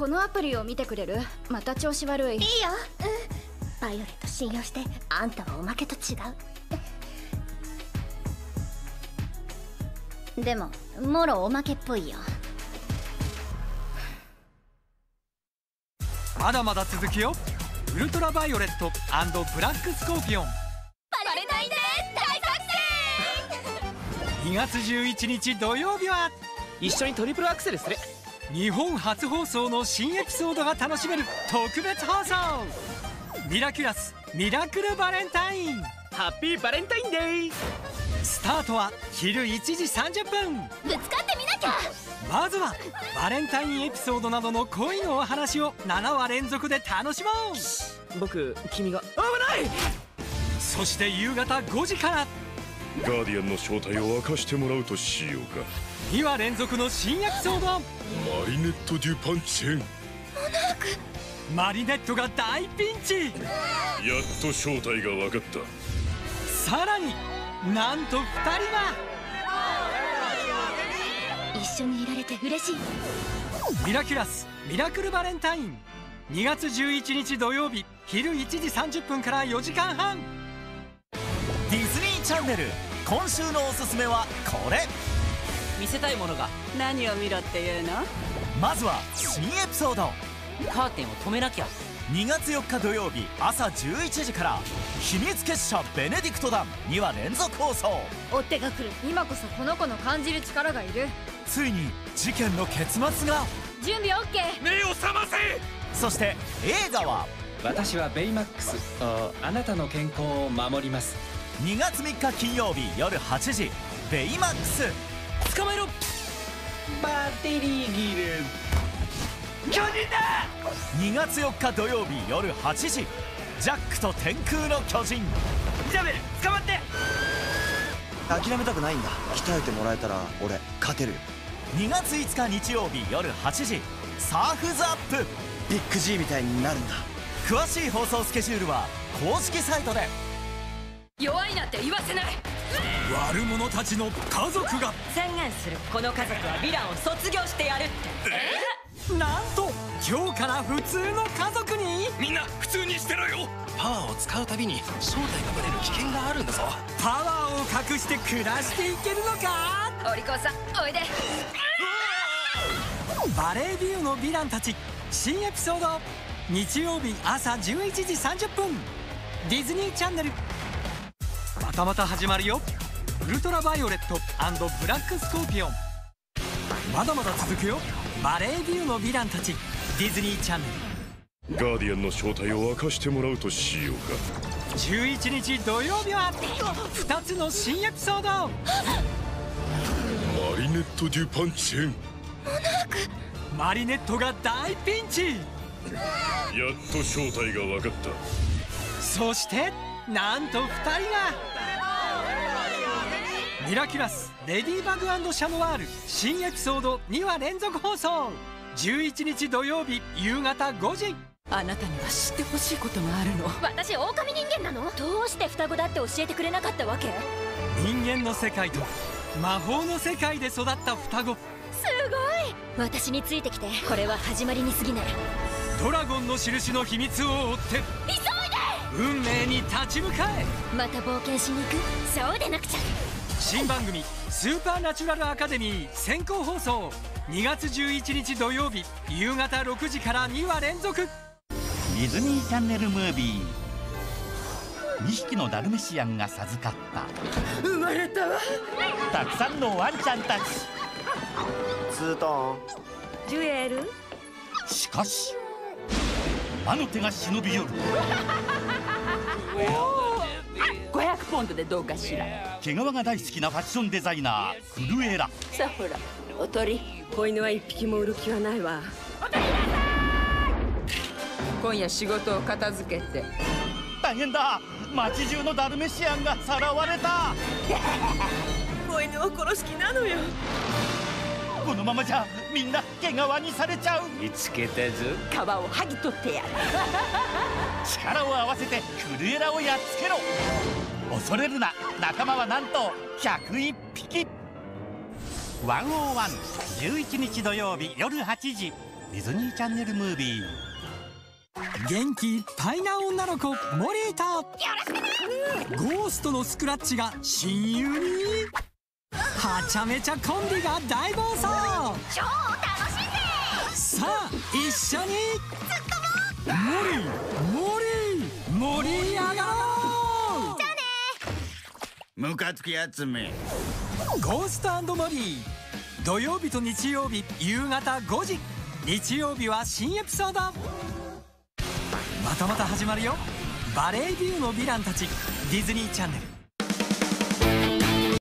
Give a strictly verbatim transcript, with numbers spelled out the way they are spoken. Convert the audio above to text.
このアプリを見てくれる？また調子悪い。いいよ。 うん。バイオレット信用して、あんたはおまけと違う。でももろおまけっぽいよ。 まだまだ続くよ。ウルトラバイオレット&ブラックスコーピオン。 バレないで大作戦。 にがつじゅういちにち土曜日は一緒にトリプルアクセルする。 日本初放送の新エピソードが楽しめる特別放送。ミラキュラスミラクルバレンタイン。 ハッピーバレンタインデー。 スタートは昼いちじさんじゅっぷん。 ぶつかってみなきゃ。 まずはバレンタインエピソードなどの恋のお話をななわ連続で楽しもう。 僕、君が危ない。 そして夕方ごじからガーディアンの正体を明かしてもらうとしようか。 にわ連続の新エピソード。 マリネット・デュ・パンチェン。 モナーク。 マリネットが大ピンチ。 やっと正体が分かった。 さらになんとふたりが一緒にいられて嬉しい。 ミラキュラスミラクルバレンタイン。にがつじゅういちにち土曜日昼いちじさんじゅっぷんからよじかんはん。 ディズニーチャンネル、今週のおすすめはこれ。 見せたいものが。何を見ろっていうの？ まずは新エピソード。 カーテンを止めなきゃ。 にがつよっか土曜日朝じゅういちじから秘密結社ベネディクト団にわ連続放送。 追っ手が来る。今こそこの子の感じる力がいる。 ついに事件の結末が。 準備 オーケー。 目を覚ませ。 そして映画は私はベイマックス。あなたの健康を守ります。 にがつみっか金曜日夜はちじベイマックス。 捕まえろ。 バッテリーギル。 巨人だ。 にがつよっか土曜日夜はちじジャックと天空の巨人。 ジャベル捕まって。 諦めたくないんだ。鍛えてもらえたら俺勝てる。 にがついつか日曜日夜はちじサーフズアップ。 ビッグ G みたいになるんだ。 詳しい放送スケジュールは公式サイトで。 弱いなって言わせない。 悪者たちの家族が。 宣言する。この家族はヴィランを卒業してやるって。 えなんと今日から普通の家族に。 みんな普通にしてろよ。 パワーを使うたびに正体がバレる危険があるんだぞ。 パワーを隠して暮らしていけるのか。 お利口さんおいで。 バレービューのヴィランたち新エピソード。日曜日朝じゅういちじさんじゅっぷんディズニーチャンネル。またまた始まるよ。ウルトラバイオレット&ブラックスコーピオン。まだまだ続くよ。バレービューのヴィランたちディズニーチャンネル。 ガーディアンの正体を明かしてもらうとしようか。 じゅういちにち土曜日はふたつの新エピソード。 マリネット・デュ・パンチェン。 モナーク。 マリネットが大ピンチ。 やっと正体が分かった。 そしてなんとふたりがミラキュラスレディバグ&シャノワール新エピソードにわ連続放送。じゅういちにち土曜日夕方ごじ。 あなたには知ってほしいことがあるの。 私狼人間なの？どうして双子だって教えてくれなかったわけ？ 人間の世界と魔法の世界で育った双子。 すごい。私についてきて。これは始まりに過ぎない。 ドラゴンの印の秘密を追って急いで。 運命に立ち向かえ。 また冒険しに行く？そうでなくちゃ。 新番組スーパーナチュラルアカデミー先行放送。にがつじゅういちにち土曜日夕方ろくじからにわ連続。 ディズニーチャンネルムービー。にひきのダルメシアンが授かった。 生まれたわ。 たくさんのワンちゃんたち。 ツートーン。 ジュエル。 しかし魔の手が忍び寄る。 ごひゃくポンドでどうかしら。 毛皮が大好きなファッションデザイナーフルエラ。 さあほらおとり。子犬は一匹も売る気はないわ。今夜仕事を片付けて。 大変だ。街中のダルメシアンがさらわれた。 子犬を殺す気なのよ。 このままじゃみんな毛皮にされちゃう。 見つけたぞ。 皮を剥ぎ取ってやる。 力を合わせてフルエラをやっつけろ。恐れるな。仲間はなんとひゃくいっぴき。ワンオーワンじゅういちにち土曜日夜はちじディズニーチャンネルムービー。 元気いっぱいな女の子モリーとゴーストのスクラッチが親友に。はちゃめちゃコンビが大暴走。 超楽しいぜ。 さあ一緒にモリーモリー盛り上がろう。 じゃあね。 ムカつき集め。 ゴースト&モリー土曜日と日曜日夕方ごじ、日曜日は新エピソード。またまた始まるよ。バレービューのヴィランたちディズニーチャンネル。